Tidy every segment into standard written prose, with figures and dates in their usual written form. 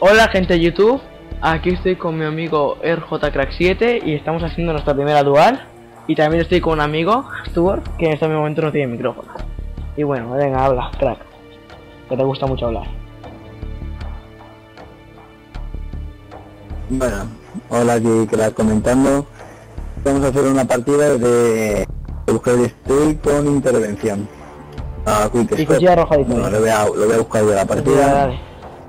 Hola gente de YouTube, aquí estoy con mi amigo RJCrack7 y estamos haciendo nuestra primera dual. Y también estoy con un amigo, Stuart, que en este momento no tiene micrófono. Y bueno, venga, habla, crack, que te gusta mucho hablar. Bueno, hola aquí crack comentando. Vamos a hacer una partida de buscar estoy con intervención. Quick Y Step. cuchilla roja dice. Bueno, lo voy a buscar de la partida. Dale.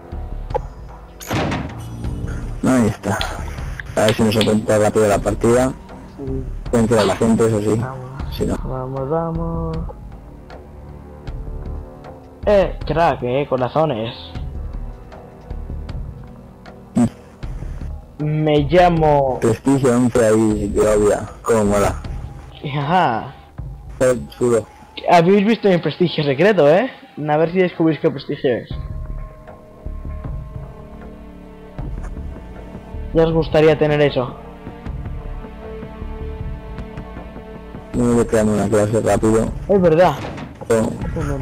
Ahí está. A ver si nos encuentra rápido la partida. Pueden quedar la gente, eso sí. Vamos, Si no. vamos. Crack, corazones. Me llamo... Prestigio 11 ahí, que obvia. Como mola. Ajá. Chulo. Habéis visto mi prestigio secreto, A ver si descubrís qué prestigio es. Ya os gustaría tener eso. No me voy quedando una clase rápido. Es verdad. Pero,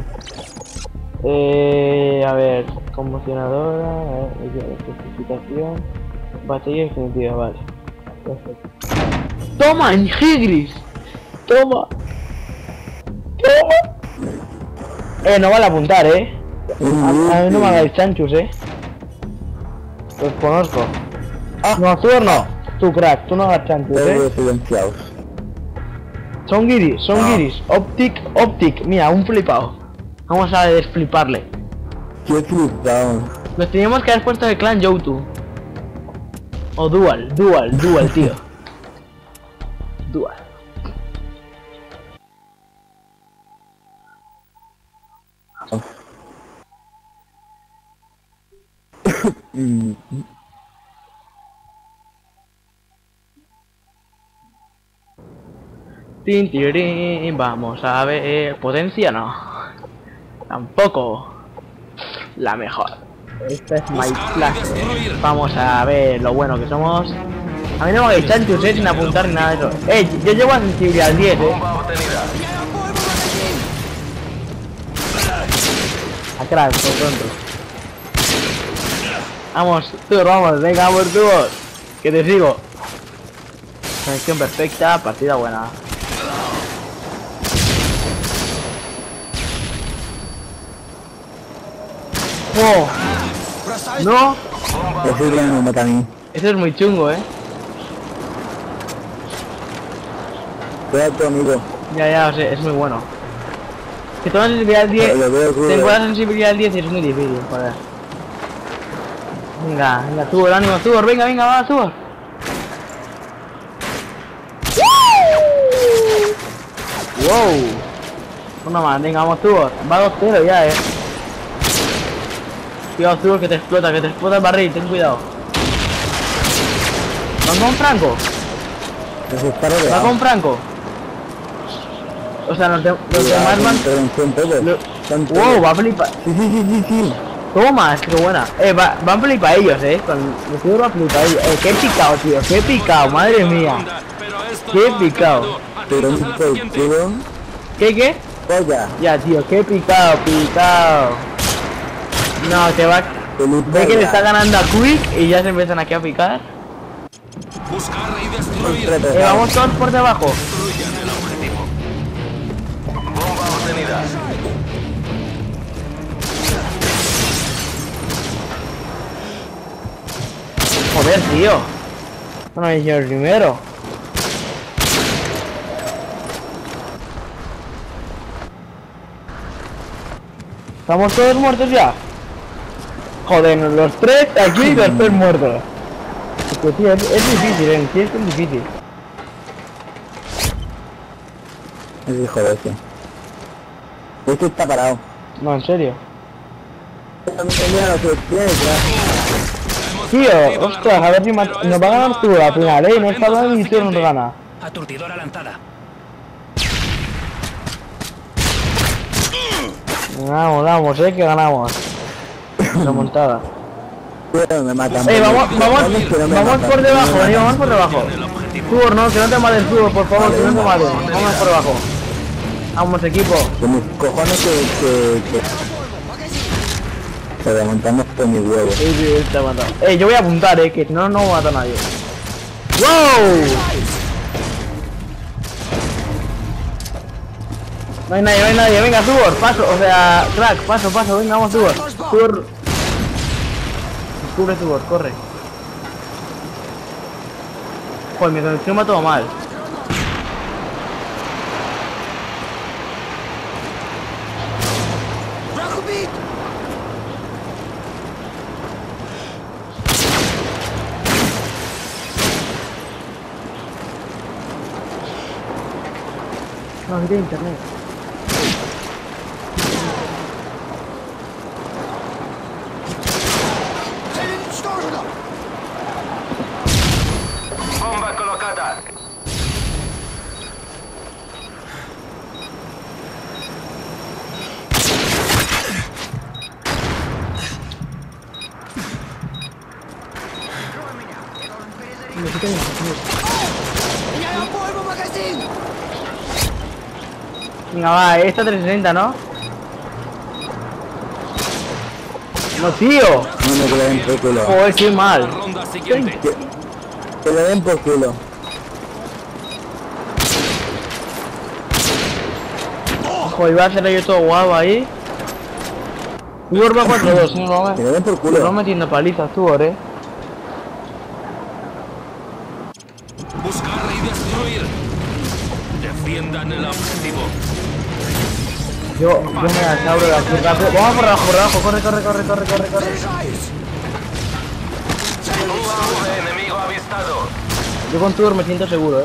A ver, conmocionadora, especificación, batería definitiva, vale. Perfecto. ¡Toma, Ingigris! ¡Toma! No vale apuntar, a mí no me hagáis chanchus, Los conozco. No, tú no. Tú, crack, tú no hagas chanchus, todos silenciados. Son guiris. Optic. Mira, un flipado. Vamos a desfliparle. Qué flipado. Nos teníamos que haber puesto de clan Youtu. O dual, tío. Dual. Tin, tirirín, vamos a ver. Potencia no. Tampoco. La mejor. Esta es My Class. Vamos a ver lo bueno que somos. A mí no me hagáis chanchus, sin apuntar ni nada de eso. Yo llevo a sensibilidad 10, A crack, por pronto. Vamos, tú, vamos, venga, vamos, tú. Que te sigo. Conexión perfecta, partida buena. ¡Oh! ¡No! Ese que me mata a mí. Eso es muy chungo, Cuidado tu amigo. Ya, o sea, es muy bueno. Que tengo sensibilidad 10. Lo veo crudo. Tengo la sensibilidad 10 y es muy difícil, joder. Venga, Thor, ánimo, Thor, venga, va, Thor. ¡Wow! Una más, venga, vamos, Thor. Va 2-0 ya, Cuidado, Thor, que te explota el barril, ten cuidado. ¿Van con Franco? ¿Va con Franco? O sea, los demás van... ¡Wow! Va a flipar. Sí. Toma, es que buena. Van a flipar ellos, Con los tíos va a flipar ellos. Qué picado, tío, qué picado, madre mía. Qué picado. Pero un tío. ¿Qué? Vaya. Ya, tío, qué picado. No, que va... Ve que le está ganando a Quick y ya se empiezan aquí a picar. Buscar y destruir. Vamos todos por debajo. Destruyan el objetivo. Bomba obtenida. Joder, tío. Bueno, yo el primero. ¿Estamos todos muertos ya? Joder, los tres aquí y los tres muertos. Porque, tío, es difícil, sí, es difícil. Es hijo de ese. Este está parado. No, en serio. Mira lo que tiene, Tío, ostras, a ver si nos va a ganar tú al final, no está hablando ni tú nos gana. Aturdidora lanzada. Vamos, que ganamos. Remontada. me matan. Vamos por debajo, vamos por debajo. Tur, no, que no te maten, Tur, por favor, que no te maten. Vamos por debajo. Vamos, equipo. Que mis cojones que... Se remontando. por mis huevos. Sí, te ha matado. Yo voy a apuntar, que si no, no mata a nadie. ¡Wow! No hay nadie, venga, Tubor, paso, o sea, Crack, paso, venga, vamos, Tubor. Cubre Tubor, corre. Joder, mi conexión va todo mal. No, aquí tiene internet. Bomba colocada. Venga, va, esta 360, ¿no? No, tío. No me que le den por culo. Joder, qué mal. Ronda siguiente. Que le den por culo. Joder, iba a hacer yo todo guapo ahí. Tubor va 4-2, si no Que le den por lo culo. vas metiendo palizas, Tubor, Buscar y destruir. Defiendan el objetivo. Yo me la abro de aquí rápido. Vamos por abajo, corre. UAV enemigo avistado. Yo con Tubor me siento seguro,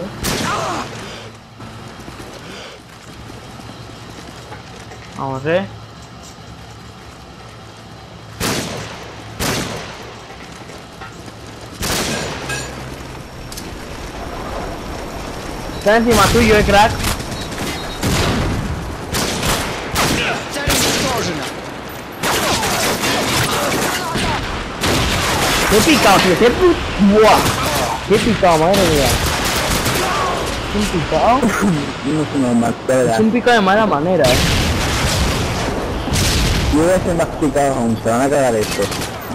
Vamos, Está encima tuyo, Crack. Qué picado, tío, ¡buah! Qué picado, madre mía. Es un picado. No es normal, de verdad. Es un picado de mala manera, Yo voy a ser más picados aún, se van a cagar esto.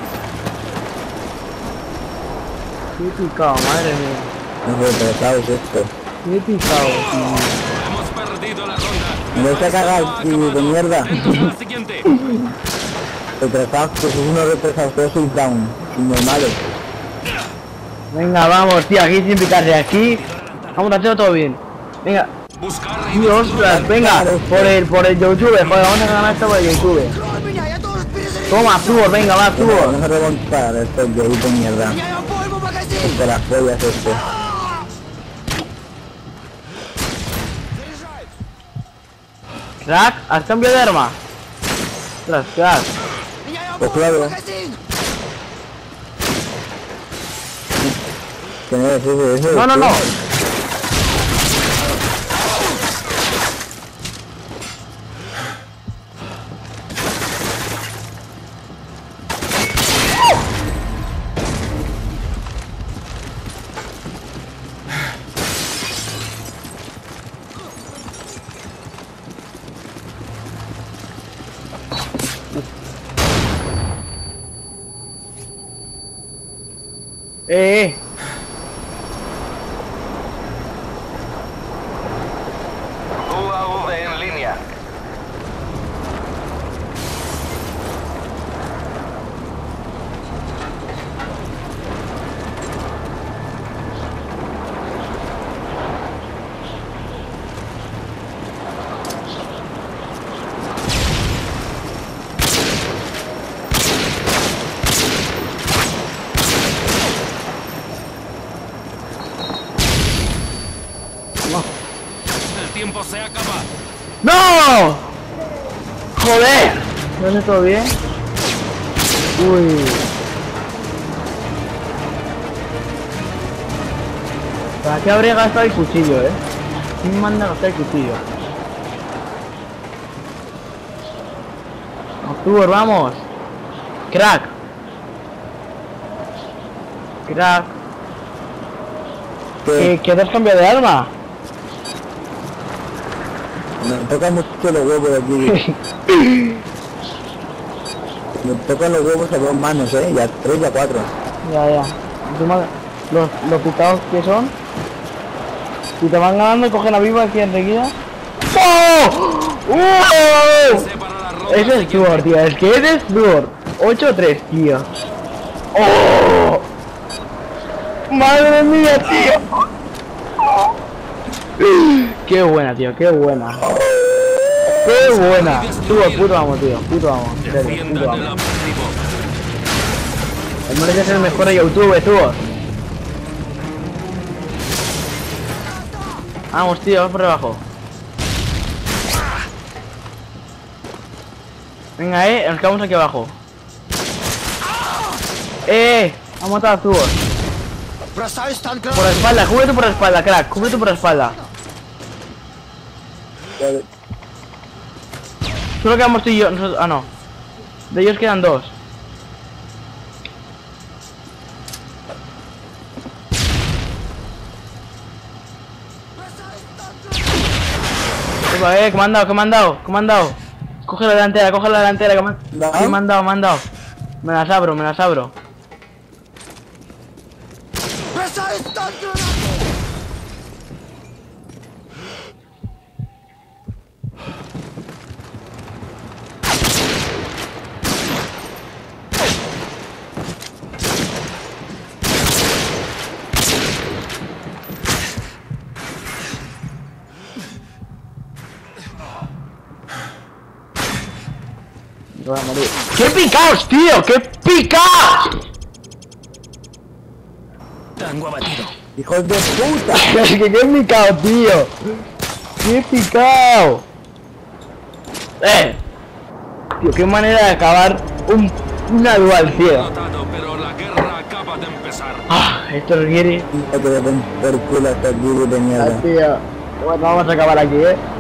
Qué picado, madre mía. No sé, retrasados esto. Qué picado, tío. Hemos perdido la ronda. Me vais a cagar, tío, de mierda. La siguiente. Retrasados, pues uno retrasado, todos sois down. Normales. Venga, vamos, tío, aquí sin picarse, aquí. Vamos a hacerlo todo bien. Venga, Buscar y tío, ostras, venga, por el YouTube, joder, vamos a ganar esto por el YouTube. Toma, Tubor, venga, va, Tubor. Vamos a remontar estos de ahí de mierda. De las pollas este. Crack, ¿has cambiado de arma? Ostras, Crack. Pues claro. ¿Quién es ese? No. UAV en línea. El tiempo se acaba. ¡No! ¡Joder! ¿No hace todo bien? Uy. ¿Para qué habría gastado el cuchillo, ¿Quién manda a gastar el cuchillo? Tubor, vamos. Crack. ¿Qué te has cambiado de arma? Me toca mucho los huevos de aquí. Me tocan los huevos a 2 manos, y a 3 y a 4. Ya. Encima, los picados que son. Si te van ganando, cogen la viva aquí enseguida. ¡Oh! ¡Oh! Ese es Stuart, tío. Es que eres Stuart. 8-3, tío. ¡Oh! ¡Madre mía, tío! ¡Qué buena, tío! ¡Qué buena! ¡Qué buena! Puto amo, tío. Puto amo. En serio, puto amo. Mereces el mejor de YouTube, tú. Vamos, tío, vamos por debajo. Venga, nos quedamos aquí abajo. Ha matado a Stuart. Por la espalda, cúbrete por la espalda, crack, cúbrete por la espalda. Solo quedamos tú y yo, nosotros, no. De ellos quedan 2. ¿Qué me han dado? Coge la delantera, que me han dado. Me las abro. Voy a morir. ¡Qué picaos, tío! ¡Qué picaos! Tango abatido. ¡Hijos de puta! ¡Qué picao, tío! ¡Qué picao! Tío, qué manera de acabar una dual, tío. Pero la guerra acaba de empezar. Esto requiere... No te voy a romper culo hasta el vídeo de mierda. Tío. Bueno, vamos a acabar aquí,